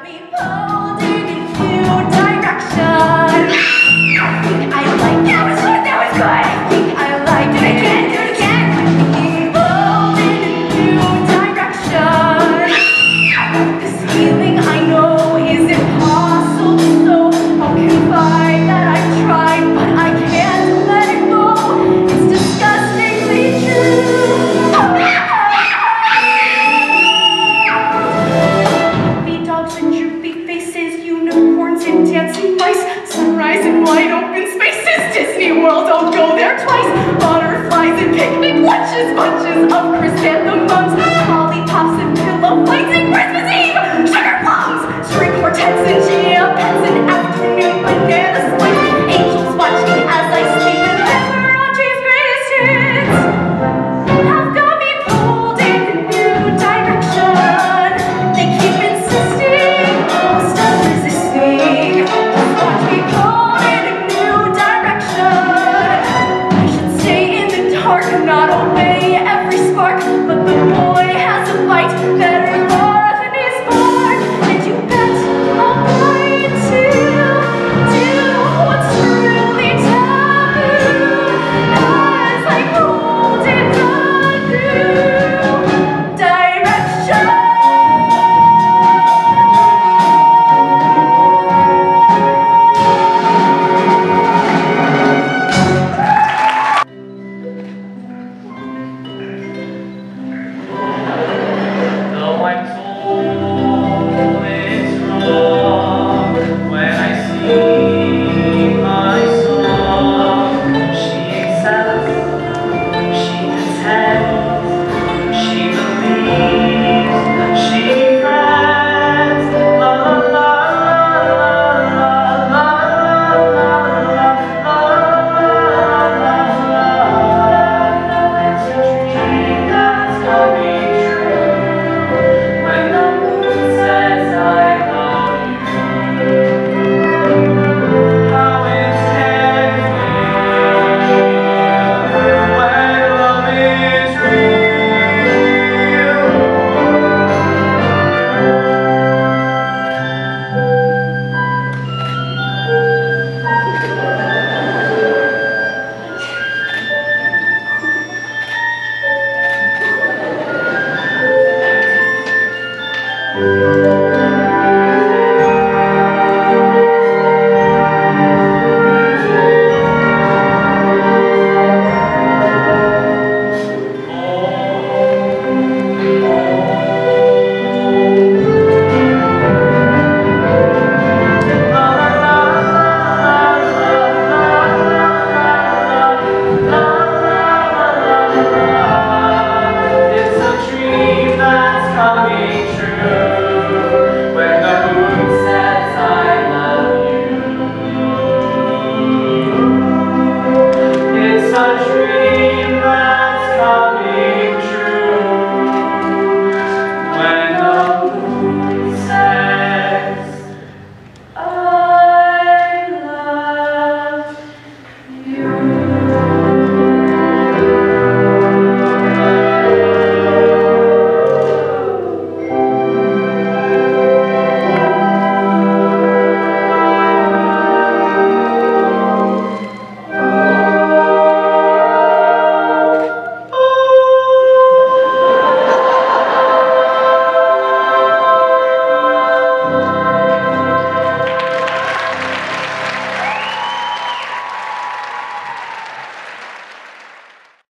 me pulled in a new direction. I think I like it. That was good, that was good. I think I like it. Do it again, do it again. I'm being pulled in a new direction. This feeling I know is impossible, so I'll confide that I've tried, but I can't let it go. It's disgustingly true. Happy dogs and droopy faces, unicorns and dancing mice, sunrise and wide open spaces, Disney World, don't go there twice, butterflies and picnic lunches, bunches of chrysanthemums, lollipops and pillow fights and Christmas Eve, sugar plums, string quartets and jam pets and afternoon banana splits, angels watching as I sleep and Liberace's greatest hits have got me pulled in a new direction. They keep insisting, oh, stop resisting. Just watch me pulled in a new direction. I should stay in the dark, not obey every spark, but the boy has a bite